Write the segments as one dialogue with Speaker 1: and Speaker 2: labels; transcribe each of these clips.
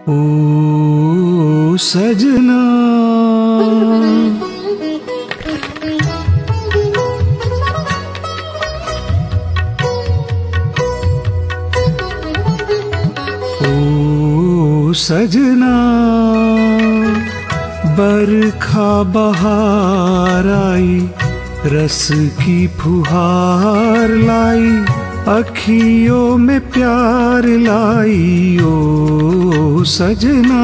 Speaker 1: ओ सजना ओ सजना बरखा बहार आई, रस की फुहार लाई, अखियों में प्यार लाई। ओ सजना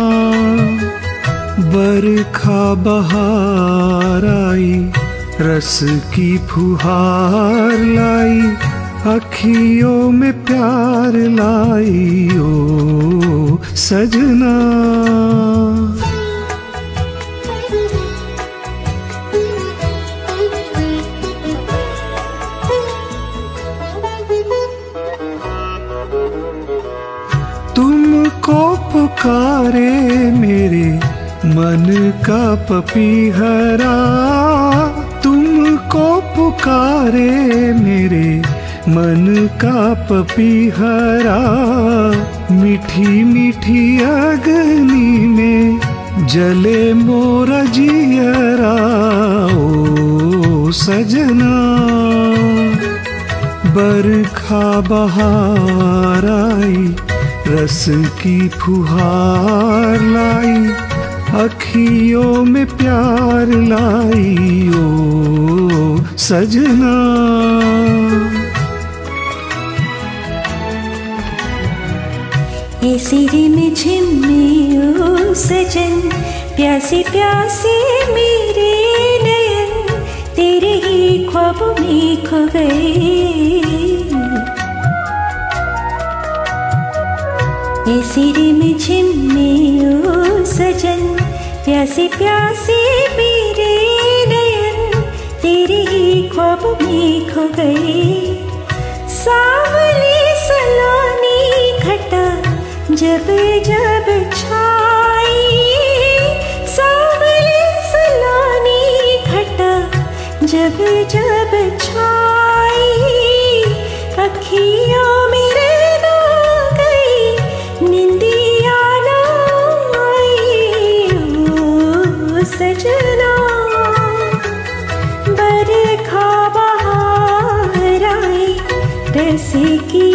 Speaker 1: बरखा बहार आई, रस की फुहार लाई, अखियों में प्यार लाई। ओ सजना तुमको पुकारे मेरे मन का पपीहरा, तुमको पुकारे मेरे मन का पपीहरा, मीठी मीठी अग्नि में जले मोरा जियरा। ओ सजना बरखा बहार आई, रस की फुहार लाई, अखियों में प्यार लाई। ओ सजना
Speaker 2: ऐसी रिमझिम में ओ सजन, प्यासे प्यासे मेरे नयन तेरे ही ख्वाबों में खो गए। ऐसी रिमझिम में ओ सजन, प्यासे प्यासे मेरे नयन तेरे ही ख्वाबों में खो गए। सावली सलानी घटा जब जब छाई, सावली सलानी घटा जब जब छाई, अखियों में रहना गई निंदिया ना आई। ओ सजना बरखा बहार आई, रस की